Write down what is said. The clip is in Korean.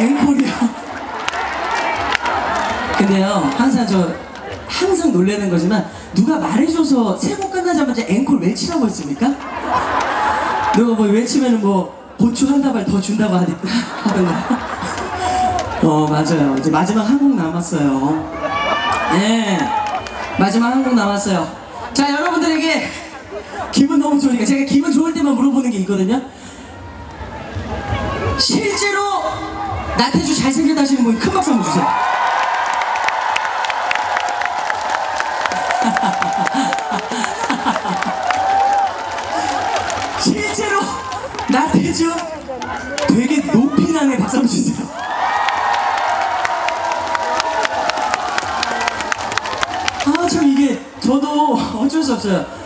앵콜이요. 근데요, 항상 놀라는 거지만 누가 말해줘서 세 곡 끝나자마자 앵콜 외치라고 했습니까? 누가 뭐 외치면은 뭐 고추 한 다발 더 준다고 하던가. 맞아요. 이제 마지막 한 곡 남았어요. 네, 마지막 한 곡 남았어요. 자, 여러분들에게 기분 너무 좋으니까 제가 기분 좋을 때만 물어보는 게 있거든요. 실제로 나태주 잘생겼다 하시는 분 큰 박수 한번 주세요. 실제로 나태주 되게 높이 나네. 박수 한번 주세요. 아, 참 이게 저도 어쩔 수 없어요.